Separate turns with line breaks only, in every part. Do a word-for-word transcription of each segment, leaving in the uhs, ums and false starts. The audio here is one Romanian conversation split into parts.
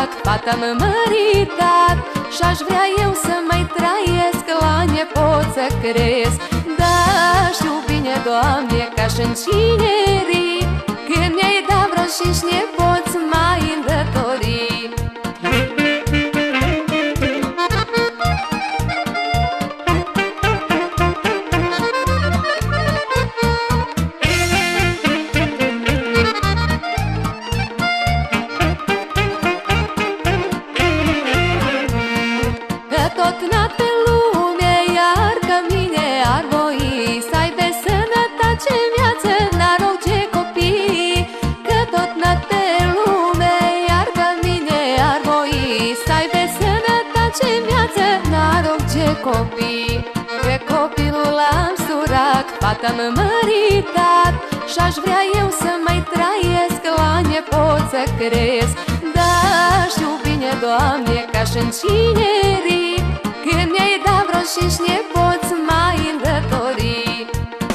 surac, fata-mă măritat. Și-aș vrea eu să mai trăiesc, la nepot să cresc. Da, știu bine, Doamne, ca și-n cinerii, când mi-ai dat vreo cinci nepoți mai îndătorii. Tot n-a pe lume, iar că mine ar voi să aibă sănătate, viață, noroc ce copii. Că tot n-a pe lume, iar că mine ar voi să aibă sănătate, viață, noroc ce copii. Că copilul am surac, fata-mă măritat. Și-aș vrea eu să mai trăiesc, la nepot să cresc. Da, știu bine, Doamne, ca și-n cinerii, când mi-ai dat vreo cinci nepoți mai îndătorii.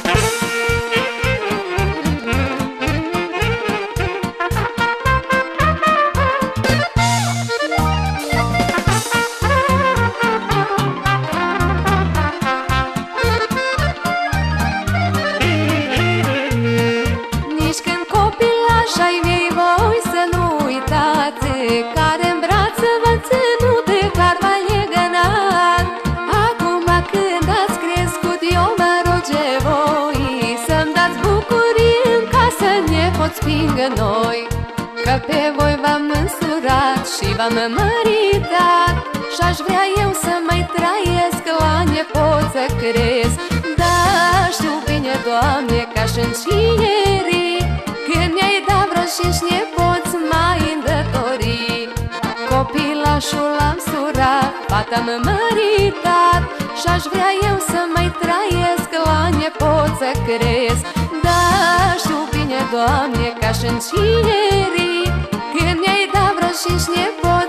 Nici când copilaș ai mei voi să nu uitați, care în brață v-a ținut de carva legănat. Acum când ați crescut, eu mă roge voi să-mi dați bucurii în casă, nepoți lângă noi. Că pe voi v-am însurat și v-am măritat. Și-aș vrea eu să mai trăiesc, la nepot să cresc. Da, știu bine, Doamne, ca și-n cinerii, când mi-ai dat vreo cinci nepoți mai îndătorii. Copilașul am surat, fata-mă măritat. Și-aș vrea eu să mai trăiesc, la nepot să cresc. Da, știu bine, Doamne, ca și-n cinerii, când mi-ai dat vreo cinci nepoți